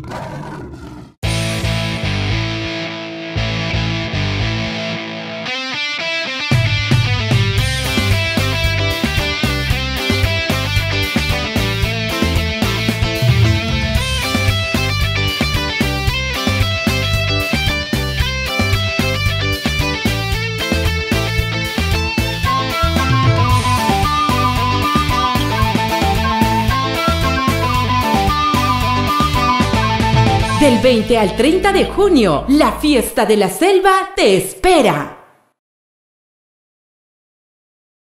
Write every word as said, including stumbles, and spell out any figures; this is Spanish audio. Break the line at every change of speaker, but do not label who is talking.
Del veinte al treinta de junio, la Fiesta de la Selva te espera.